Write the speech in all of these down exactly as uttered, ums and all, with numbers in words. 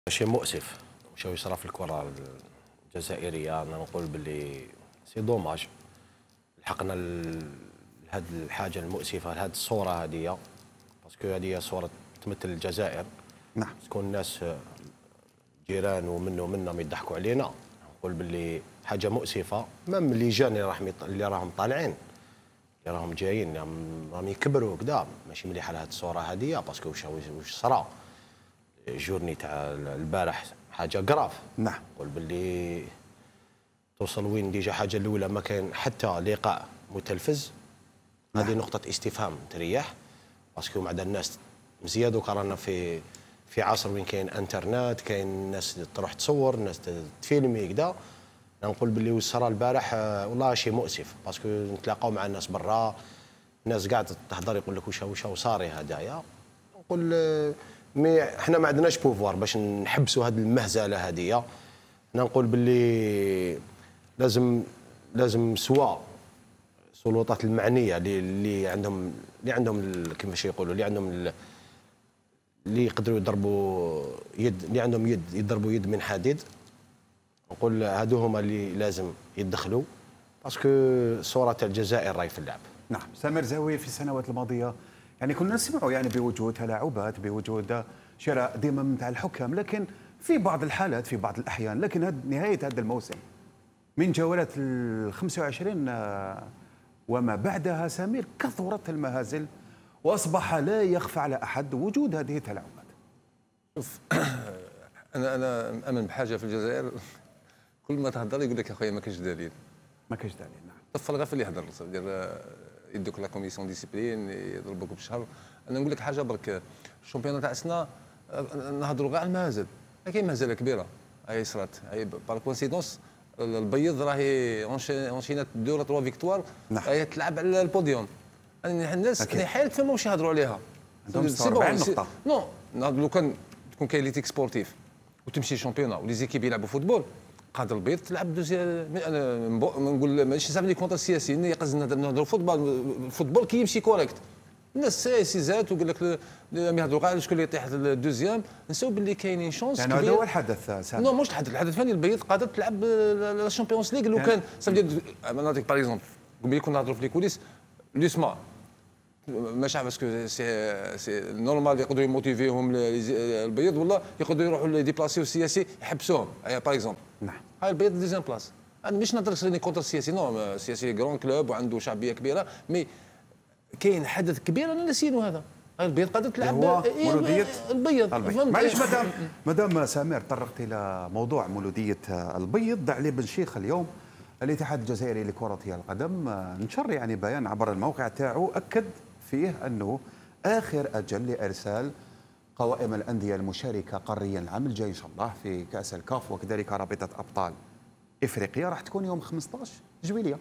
شيء مؤسف وش يصرى في الكره الجزائريه. انا نقول باللي سي دوماج لحقنا لهذه الحاجه المؤسفه لهذه الصوره هذه، باسكو هذه صوره تمثل الجزائر. نعم. تكون الناس جيران ومنه ومنا يضحكوا علينا. نقول باللي حاجه مؤسفه. مام اللي جان اللي راهم اللي راهم طالعين اللي راهم جايين راهم يكبروا كذا ماشي مليحه لهذه الصوره هذه، باسكو واش واش صرا جورني تاع البارح حاجه قراف. نعم. نقول باللي توصل وين ديجا. حاجه الاولى ما كان حتى لقاء متلفز. هذه نعم. نقطه استفهام تريح، باسكو مع الناس مزيان دوكا رانا في في عصر وين كاين انترنت، كاين الناس تروح تصور، الناس تفيلمي كذا. نقول باللي وصرا البارح والله شيء مؤسف، باسكو نتلاقاو مع الناس برا، الناس قاعده تهضر يقول لك واش واش صاري هدايا. نقول مي احنا ما عندناش بوفوار باش نحبسوا هذه المهزله هذه. نقول باللي لازم لازم سواء السلطات المعنيه اللي اللي عندهم اللي عندهم كيفاش يقولوا اللي عندهم اللي يقدروا يضربوا يد، اللي عندهم يد يضربوا يد من حديد. نقول هادو هما اللي لازم يدخلوا، باسكو صوره تاع الجزائر راهي في اللعب. نعم. سامر زاوية في السنوات الماضيه يعني كنا نسمعوا يعني بوجود تلاعبات، بوجود شراء ديما من تاع الحكام، لكن في بعض الحالات في بعض الاحيان، لكن هاد نهايه هذا الموسم من جولات ال خمسة وعشرين وما بعدها سمير كثرت المهازل واصبح لا يخفى على احد وجود هذه التلاعبات. شوف انا انا مامن بحاجه في الجزائر، كل ما تهضر يقول لك يا خويا ما كاينش دليل. ما كاينش دليل. نعم. طفل غير في اللي يهضر، دير يدوك لا كوميسيون ديسيبلين يضربوك بالشهر. انا نقول لك حاجه برك، الشامبيون تاع سنا نهضروا كاع على المهازل، كاين مهزله كبيره هاي صرات، هاي بار كونسيدونس البيض راهي اونشينات دو ولا تروا فيكتوار، هي تلعب على البوديوم. يعني الناس اللي حيل فما واش يهضروا عليها. عندهم ستة وأربعين نقطه. نو لو كان تكون كاين ليتيك سبورتيف وتمشي شامبيون ولي زيكيب يلعبوا فوتبول، قادر البيض تلعب دوزيام. انا نقول ماشي صافي كونتر السياسيين، يقصد نهضروا فوتبول، الفوتبول كي يمشي كوريكت. الناس سيزات وقال لك يهضروا كاع شكون اللي يطيح الدوزيام، نساو باللي كاينين شونس يعني هذا هو الحدث سامي. نو مش الحدث، الحدث الثاني البيض قادر تلعب لا شامبيونز ليغ. لو كان صافي انا نعطيك باغ اكزومبل، قبل كنا نهضروا في لي كوليس لوسما ماشي باسكو سي سي نورمال يقدروا يموتيفيهم البيض، ولا يقدروا يروحوا ديبلاسيو السياسي يحبسوهم. هيا باغ اكزومبل نعم. هاي البيض دوزيام بلاص. انا مش نهضر سيني كونتر السياسي، نو السياسي كرون كلوب وعنده شعبيه كبيره، مي كاين حدث كبير انا نسينو هذا. البيض قادر تلعب مولوديه البيض. معليش مدام مدام سامر طرقت الى موضوع مولوديه البيض. علي بن شيخ اليوم الاتحاد الجزائري لكره القدم نشر يعني بيان عبر الموقع تاعو اكد فيه انه اخر اجل لارسال قوائم الانديه المشاركه قاريا العام الجاي ان شاء الله في كاس الكاف وكذلك رابطه ابطال افريقيا راح تكون يوم خمسطاش جويليه.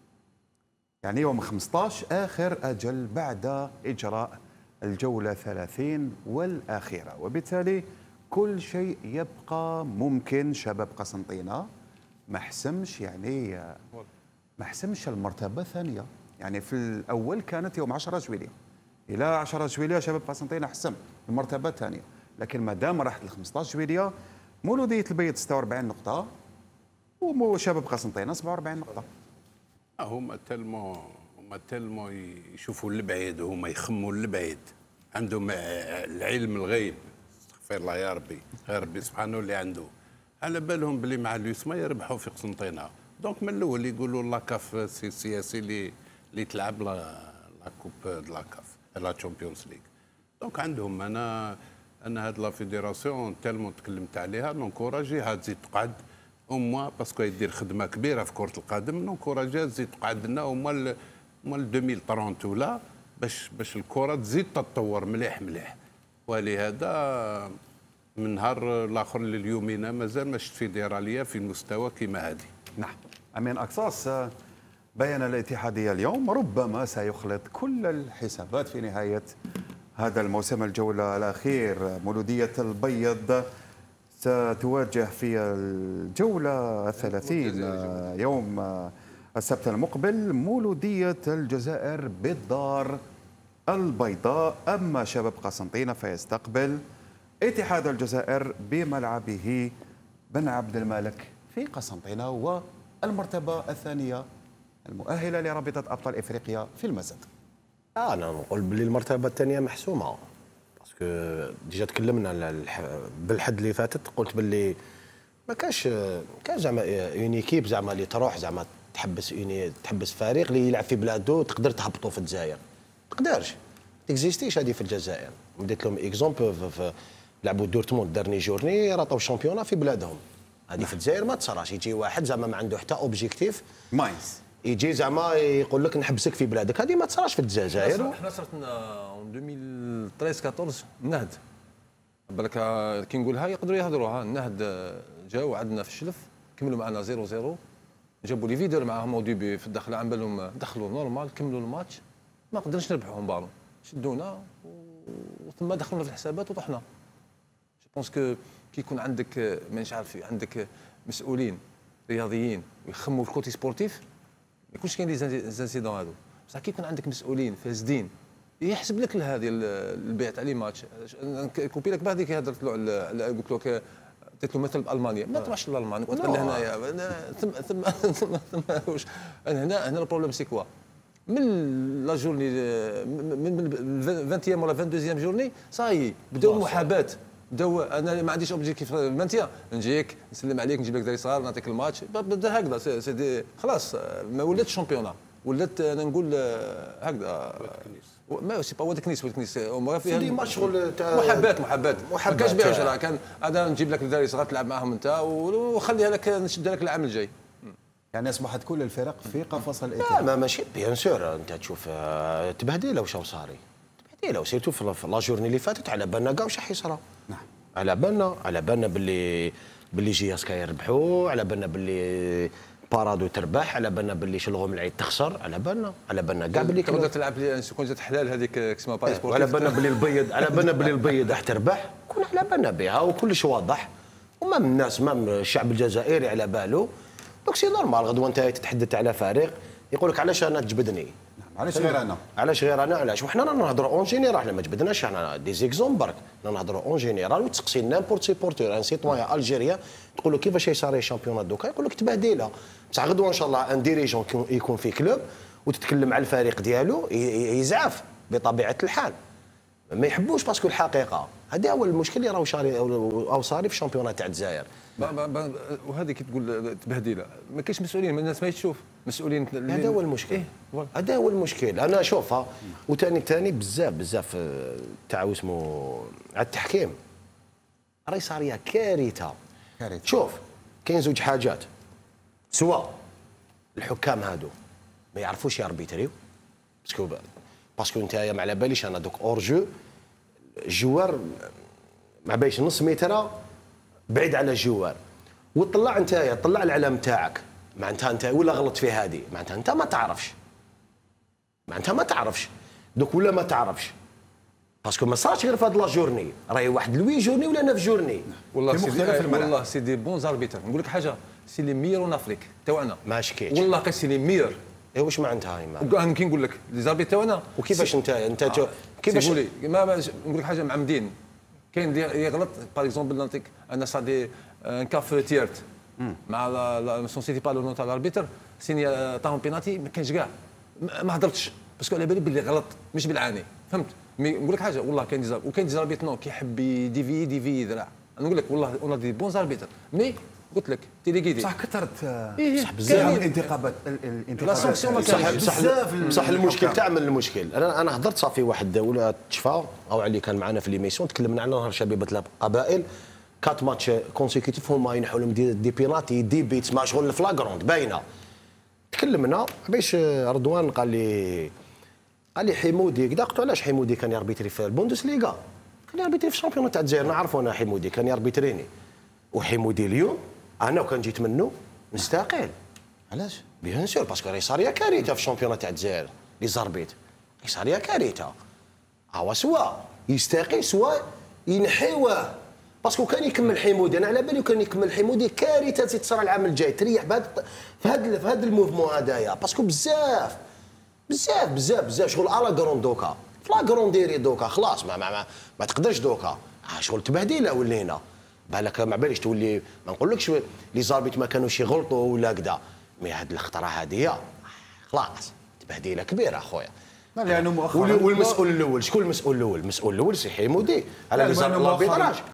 يعني يوم خمسطاش اخر اجل بعد اجراء الجوله ثلاثين والاخيره، وبالتالي كل شيء يبقى ممكن. شباب قسنطينه ما حسمش يعني ما حسمش المرتبه الثانيه، يعني في الاول كانت يوم عشرة جويليه، الى عشرة جويليه شباب قسنطينه حسم المرتبه الثانيه، لكن ما دام راحت ل خمسطاش جويليه مولوديه البيض ستة وأربعين نقطه وشباب قسنطينه سبعة وأربعين نقطه. هما تلمو هما تلمو يشوفوا لبعيد وهما يخموا لبعيد، عندهم العلم الغيب. استغفر الله يا ربي، يا ربي سبحانه اللي عنده. على بالهم بلي مع اليوسما يربحوا في قسنطينه. دونك من الاول يقولوا لاكاف السياسي اللي اللي تلعب لا كوب دو لاكاف لا تشامبيونز ليغ. دونك عندهم انا انا هاد لا فيديراسيون تالمون تكلمت عليها نونكوراجيها تزيد تقعد أموا باسكو يدير خدمه كبيره في كره القدم. نونكوراجيها تزيد تقعد لنا أموا أموا ألفين وثلاثين ولا باش باش الكره تزيد تتطور مليح مليح. ولهذا من نهار الاخر لليومين مازال ما شفت فيدراليه في مستوى كيما هذه. نعم. امين اقصاص بيان الاتحاديه اليوم ربما سيخلط كل الحسابات في نهايه هذا الموسم. الجوله الاخير مولوديه البيض ستواجه في الجوله الثلاثين يوم السبت المقبل مولوديه الجزائر بالدار البيضاء. اما شباب قسنطينه فيستقبل اتحاد الجزائر بملعبه بن عبد الملك في قسنطينة والمرتبة الثانية المؤهلة لرابطة أبطال إفريقيا في المزاد. انا نقول باللي المرتبه الثانيه محسومه، باسكو ديجا تكلمنا بالحد اللي فاتت، قلت باللي ما كاش كان زعما اون ايكيب زعما اللي تروح زعما تحبس اوني تحبس فريق اللي يلعب في بلاده تقدر تهبطوا في الجزائر، ما تقدرش تكزيستيش هذه في الجزائر. وديت لهم اكزومبل في لعبوا دورتموند دارني جورني راطوا الشامبيونا في بلادهم، هذه في الجزائر ما تصراش. يجي واحد زعما ما عنده حتى اوبجيكتيف ماينز يجي زعما يقول لك نحبسك في بلادك، هذه ما تصراش في الجزائر. احنا صرت اون ألفين وثلاثة عشر أربعطاش النهد بالك كي نقولها يقدروا يهضروها. النهد جاوا عندنا في الشلف كملوا معنا صفر صفر، جابوا لي فيدر معاهم او ديبي في الدخله عم بالهم دخلوا نورمال كملوا الماتش، ما قدرناش نربحوهم بارون، شدونا وثم دخلنا في الحسابات وطحنا. جو بونس كو كي يكون عندك مانيش عارف عندك مسؤولين رياضيين ويخموا في الكوتي سبورتيف ما يكونش كاين لي زانسيدون هذو، بصح كي يكون عندك مسؤولين فاسدين يحسب لك هذه البيع تاع لي ماتش. كوبي لك بعد كي هضرت له على قلت له قلت له مثل بالمانيا ما تروحش لالمانيا قلت له هنايا ثم ثم ثم ثم هنا هنا البروبليم سي كوا من لا جورني من عشرين ولا اثنين وعشرين جورني صاي بداو محاباه، بداو انا ما عنديش اوبجيكتيف عشرين نجيك نسلم عليك نجيب لك دري صغار نعطيك الماتش بدا هكذا سي خلاص ما ولاتش شامبيونا ولات انا نقول هكذا ما سي با ود كنيس ود كنيس في لي ماتش شغل محبات محبات ما كانش بيع شرا كان هذا نجيب لك الدراري صغار تلعب معاهم انت وخليها لك نشدها لك العام الجاي. يعني اصبحت كل الفرق في قفص الاتحاد. لا ماشي بيان سور انت تشوف تبهديله واش صاري تبهديله وسيرتو في لا جورني اللي فاتت على بالنا كاع واش راح يصرى. نعم على بالنا على بالنا باللي باللي جياسكا يربحوا، على بالنا باللي بارادو تربح، على بالنا باللي شلغوم العيد تخسر، على بالنا على بالنا كاع باللي تقدر تلعب لي كون جات حلال هذيك اسمها باي سبورت، على بالنا باللي البيض على بالنا باللي البيض راح تربح، كنا على بالنا بها وكلش واضح، وما من الناس ما من الشعب الجزائري على باله. دونك سي نورمال غدوه انت تتحدث على فريق يقول لك علاش انا تجبدني، علاش غير انا علاش غير انا علاش وحنا نهضروا اون جينيرال، احنا ما جبدناش احنا دي زيكزوم برك نهضروا اون جينيرال. وتسقسي نامبورت سيبورتور ان سيتوان الجيريان تقول له كيفاش يصاري الشامبيونات دوكا يقول لك تبهديله. بصح غدوه ان شاء الله ان ديريجون يكون في كلوب وتتكلم على الفريق ديالو يزعف بطبيعه الحال، ما يحبوش باسكو الحقيقه هذا هو المشكل اللي راهو شاري او صاري في الشامبيونات تاع الجزائر. وهذه كي تقول تبهديله ما كاينش مسؤولين، الناس ما تشوف مسؤولين. هذا هو المشكل إيه؟ هذا هو المشكل. انا شوفها وثاني ثاني بزاف بزاف تاع اسمه على التحكيم راهي صاريه كارثه كارثه. شوف كاين زوج حاجات، سواء الحكام هادو ما يعرفوش ياربيتريو باسكو باسكو نتايا ما على باليش انا دوك اور جو الجوار ما بايش نص متر بعيد على الجوار وطلع نتايا طلع العلم تاعك معناتها انت ولا غلط في هذه معناتها انت ما تعرفش معناتها ما تعرفش دوك ولا ما تعرفش باسكو ما صارش غير في هاد لا جورني راهي واحد لوي جورني ولا نوف جورني والله سيدي والله سيدي بون زاربيتر نقول لك حاجه سي لي ميور اون افريك تاعنا ما شكيتش والله قال سي لي ميور. اي واش معناتها هاي انا كي نقول لك لي زاربيتر تاعنا وكيفاش انت انت آه. كيفاش قولي ما نقول لك حاجه معمدين كاين يغلط باغ اكزومبل نعطيك انا صادي ان كاف تيرت مع لا سونسيتي با لو نون تاع الاربيتر سيني طاهم بيناتي ما كانش كاع ما هضرتش باسكو على بالي باللي غلط مش بالعاني فهمت. مي نقول لك حاجه والله كاين ديزار وكاين ديزار بيت نو كيحب ديفي ديفي ذراع انا نقول لك والله اون دي بون زاربيتر مي قلت لك تيليغيدي صح كثرت صح بزاف الانتخابات الانتخابات صح بصح بصح المشكل تعمل المشكل. انا انا هضرت صافي واحد ولا تشفى او اللي كان معنا في ليميسيون تكلمنا على نهار شبيبه القبائل كات ماتش كونسيكوتيف هما ينحوا لهم دي, دي بيناتي دي بيتس مع شغل الفلاغروند باينه. تكلمنا باش رضوان قال لي قال لي حمودي كدا قلت علاش حمودي كان يربيتري في البوندسليغا كان يربيتري في الشامبيون تاع الجزائر نعرفو انا حمودي كان يربيتريني وحمودي اليوم انا وكان جيت منه مستقيل. علاش؟ بيان سور باسكو راهي صاريه كارثه في الشامبيون تاع الجزائر لي زربيت راهي صاريه كارثه. هو سواء يستقيل سواء ينحيوه باسكو كان يكمل حمودي انا على بالي كان يكمل حمودي كارثه تزيد تصرى العام الجاي تريح بهذا في هذا في هذا الموفمون هذايا باسكو بزاف بزاف بزاف بزاف شغل على كروند دوكا فلا كروند ديري دوكا خلاص ما ما ما, ما تقدرش دوكا آه شغل تبهديله ولينا. بالك ما باليش تولي ما نقولكش لي زاربيت ما كانوش يغلطوا ولا كذا، مي هاد الخطره هذه خلاص تبهديله كبيره اخويا. لانه مؤخرا والمسؤول الاول شكون المسؤول الاول؟ المسؤول الاول سي حمودي على لي زاربيتراج.